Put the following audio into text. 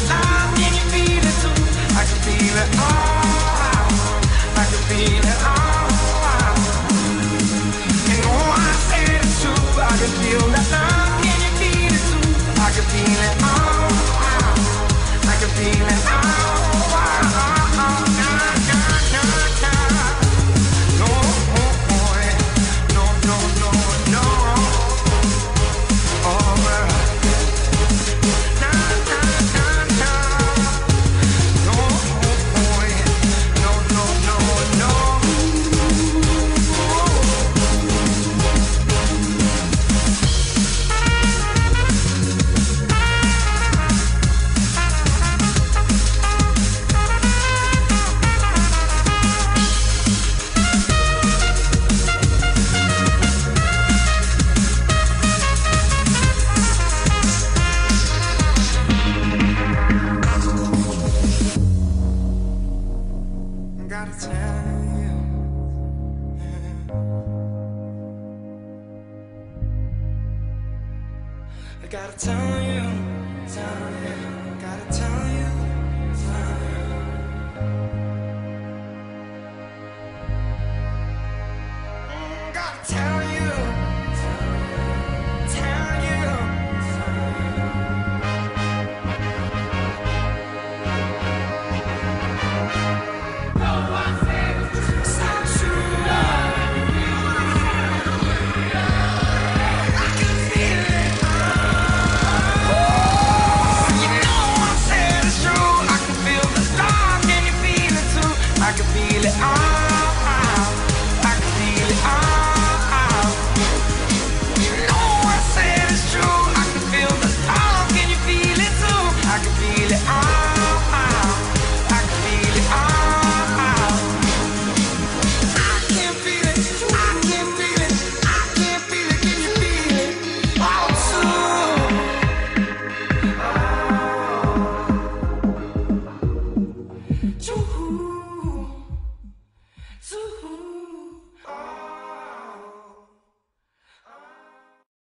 love, can you feel it too? I can feel it all. I can feel it all. And oh, I said it's true. I can feel that love, can you feel it too? I can feel it all. I can feel it all. Gotta tell